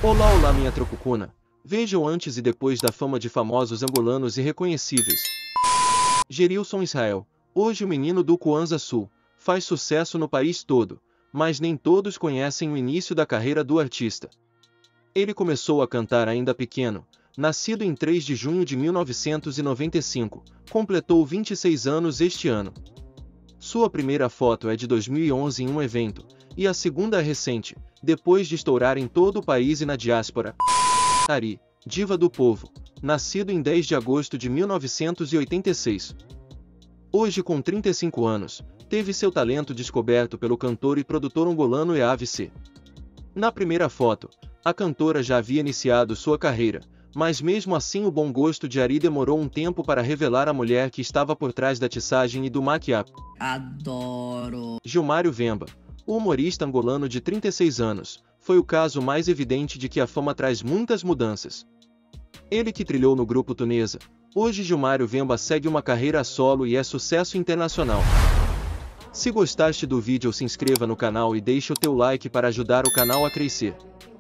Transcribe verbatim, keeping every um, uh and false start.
Olá, olá minha trocucuna. Veja o antes e depois da fama de famosos angolanos irreconhecíveis. Gerilson Israel. Hoje o menino do Kwanza Sul faz sucesso no país todo, mas nem todos conhecem o início da carreira do artista. Ele começou a cantar ainda pequeno, nascido em três de junho de mil novecentos e noventa e cinco, completou vinte e seis anos este ano. Sua primeira foto é de dois mil e onze em um evento, e a segunda é recente, depois de estourar em todo o país e na diáspora. Ari, diva do povo, nascido em dez de agosto de mil novecentos e oitenta e seis. Hoje com trinta e cinco anos, teve seu talento descoberto pelo cantor e produtor angolano E A V C. Na primeira foto, a cantora já havia iniciado sua carreira, mas mesmo assim o bom gosto de Ari demorou um tempo para revelar a mulher que estava por trás da tiçagem e do maquiagem. Adoro! Gilmário Vemba, o humorista angolano de trinta e seis anos, foi o caso mais evidente de que a fama traz muitas mudanças. Ele que trilhou no grupo Tuneza, hoje Gilmário Vemba segue uma carreira a solo e é sucesso internacional. Se gostaste do vídeo, se inscreva no canal e deixe o teu like para ajudar o canal a crescer.